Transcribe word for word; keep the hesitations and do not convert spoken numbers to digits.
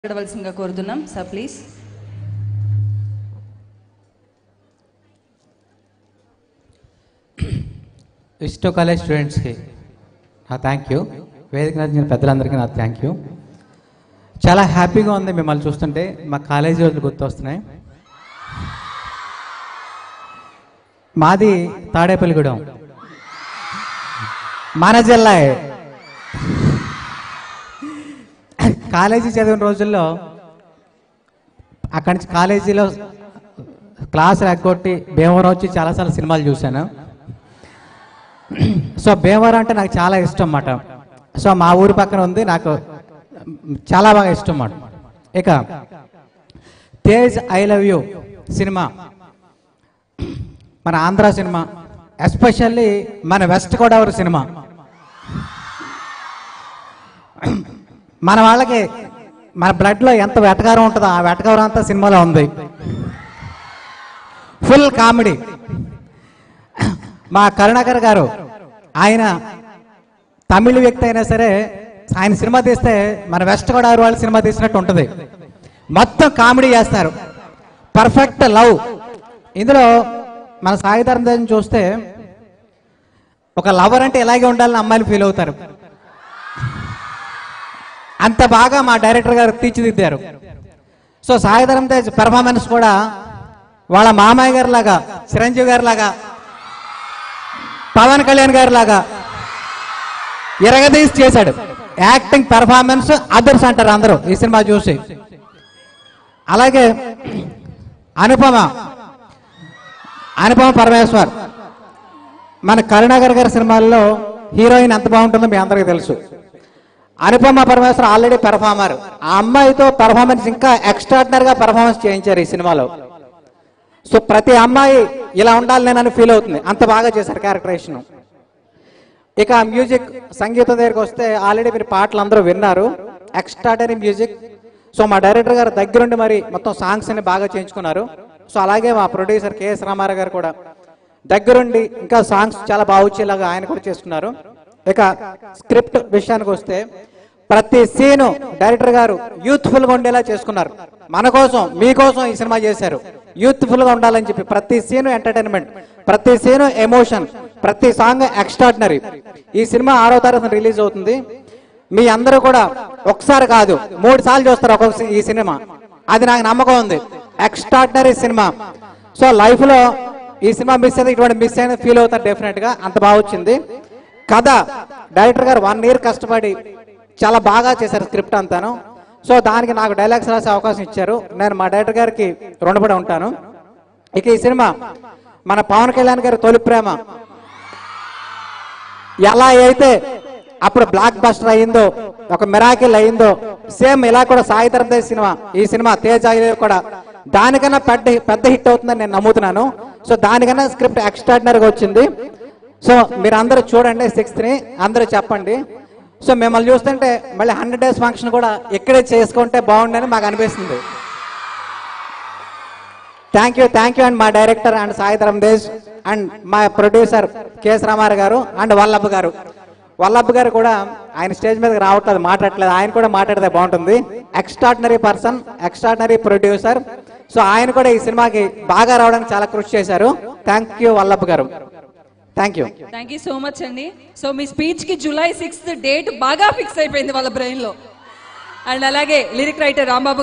మాట్లాడవలసిందిగా కోరుతున్నాం sir please. విస్టో college స్టూడెంట్స్కి నా థ్యాంక్ యూ, వేదిక నచ్చిన పెద్దలందరికీ నా థ్యాంక్ యూ. చాలా హ్యాపీగా ఉంది మిమ్మల్ని చూస్తుంటే, మా కాలేజీ రోజులు గుర్తొస్తున్నాయి. మాది తాడేపల్లిగూడెం, మన జిల్లా. కాలేజీ చదివిన రోజుల్లో అక్కడి నుంచి కాలేజీలో క్లాసులు ఎగ్గొట్టి భీమవరం వచ్చి చాలాసార్లు సినిమాలు చూశాను. సో భీమవరం అంటే నాకు చాలా ఇష్టం అన్నమాట. సో మా ఊరి పక్కన ఉంది, నాకు చాలా బాగా ఇష్టం అన్నమాట. ఇక Tej I love you cinema మన ఆంధ్ర సినిమా, ఎస్పెషల్లీ మన వెస్ట్ గోదావరి సినిమా. మన వాళ్ళకి మన బ్లడ్లో ఎంత వెటకారం ఉంటుందో ఆ వెటకారం అంతా సినిమాలో ఉంది. Full comedy. మా కరుణాకర్ గారు, ఆయన తమిళ వ్యక్తి అయినా సరే ఆయన సినిమా తీస్తే మన వెస్ట్ గోదావరి వాళ్ళు సినిమా తీసినట్టు ఉంటుంది. మొత్తం కామెడీ చేస్తారు. Perfect love. ఇందులో మన సాయిధరం తేజ్ చూస్తే ఒక లవర్ అంటే ఇలాగే ఉండాలని అమ్మాయిలు ఫీల్ అవుతారు. అంత బాగా మా డైరెక్టర్ గారు తీర్చిదిద్దారు. సో సాయిధరం తేజ్ పెర్ఫార్మెన్స్ కూడా వాళ్ళ మామయ్య గారి లాగా, చిరంజీవి గారి లాగా, పవన్ కళ్యాణ్ గారి లాగా ఎరగదీసి చేశాడు. యాక్టింగ్, పెర్ఫార్మెన్స్ అదర్స్ అంటారు అందరూ ఈ సినిమా చూసి. అలాగే అనుపమ అనుపమ పరమేశ్వర్, మన కరుణాకర్ గారి సినిమాల్లో హీరోయిన్ ఎంత బాగుంటుందో మీ అందరికీ తెలుసు. Anupama Parameswar already performer. ఆ అమ్మాయితో పెర్ఫార్మెన్స్ ఇంకా ఎక్స్ట్రాడినరీగా పెర్ఫార్మెన్స్ చేయించారు ఈ సినిమాలో. సో ప్రతి అమ్మాయి ఇలా ఉండాలి నేనని ఫీల్ అవుతుంది, అంత బాగా చేశారు క్యారెక్టరేషన్. ఇక మ్యూజిక్, సంగీతం దగ్గరికి వస్తే ఆల్రెడీ మీరు పాటలు అందరూ విన్నారు. Extraordinary music. సో మా డైరెక్టర్ గారు దగ్గరుండి మరి మొత్తం సాంగ్స్ అన్ని బాగా చేయించుకున్నారు. సో అలాగే మా ప్రొడ్యూసర్ కేఎస్ రామారావు గారు కూడా దగ్గరుండి ఇంకా సాంగ్స్ చాలా బాగా వచ్చేలాగా ఆయన కూడా చేసుకున్నారు. ఇక స్క్రిప్ట్ విషయానికి వస్తే ప్రతి సీను డైరెక్టర్ గారు యూత్ఫుల్ గా ఉండేలా చేసుకున్నారు. మన కోసం, మీకోసం ఈ సినిమా చేశారు. యూత్ఫుల్ గా ఉండాలని చెప్పి ప్రతి సీను ఎంటర్టైన్మెంట్, ప్రతి సీను ఎమోషన్, ప్రతి సాంగ్ ఎక్స్ట్రాడినరీ. ఈ సినిమా ఆరో తారీఖున రిలీజ్ అవుతుంది. మీ అందరూ కూడా ఒకసారి కాదు మూడు సార్లు చూస్తారు ఒక్కొక్క ఈ సినిమా. అది నాకు నమ్మకం ఉంది. Extraordinary cinema. సో లైఫ్ లో ఈ సినిమా మిస్ అయితే ఇటువంటి మిస్ అయిన ఫీల్ అవుతారు డెఫినెట్ గా, అంత బాగా వచ్చింది. కథ డైరెక్టర్ గారు వన్ ఇయర్ కష్టపడి చాలా బాగా చేశారు స్క్రిప్ట్ అంతాను. సో దానికి నాకు డైలాగ్స్ రాసే అవకాశం ఇచ్చారు. నేను మా డైరెక్టర్ గారికి రుణపడి ఉంటాను. ఇక ఈ సినిమా మన పవన్ కళ్యాణ్ గారి తొలి ప్రేమ ఎలా అయితే అప్పుడు బ్లాక్ బస్టర్ అయ్యిందో, ఒక మిరాకిల్ అయ్యిందో, సేమ్ ఇలా కూడా సాయిధరం తేజ్ సినిమా, ఈ సినిమా తేజ్ అయ్యే కూడా దానికన్నా పెద్ద పెద్ద హిట్ అవుతుందని నేను నమ్ముతున్నాను. సో దానికన్నా స్క్రిప్ట్ ఎక్స్ట్రాడినరీగా వచ్చింది. సో మీరు అందరూ చూడండి, సిక్స్త్ ని అందరూ చెప్పండి. సో మిమ్మల్ని చూస్తుంటే మళ్ళీ హండ్రెడ్ డేస్ ఫంక్షన్ కూడా ఇక్కడే చేసుకుంటే బాగుండని మాకు అనిపిస్తుంది. Thank you thank you and మా director and Sai Dharam Tej and మా ప్రొడ్యూసర్ కేఎస్ రామారావు గారు అండ్ వల్లభ్ గారు. వల్లభ్ గారు కూడా ఆయన స్టేజ్ మీదకి రావట్లేదు, మాట్లాడట్లేదు. ఆయన కూడా మాట్లాడితే బాగుంటుంది. Extraordinary person, extraordinary producer. So ఆయన కూడా ఈ సినిమాకి బాగా రావడానికి చాలా కృషి చేశారు. థ్యాంక్ యూ వల్లభ్ గారు. Thank you thank you so much అండి. సో మీ స్పీచ్ కి జూలై సిక్స్త్ డేట్ బాగా ఫిక్స్ అయిపోయింది వాళ్ళ బ్రెయిన్ లో. అండ్ అలాగే లిరిక్ రైటర్ రాంబాబు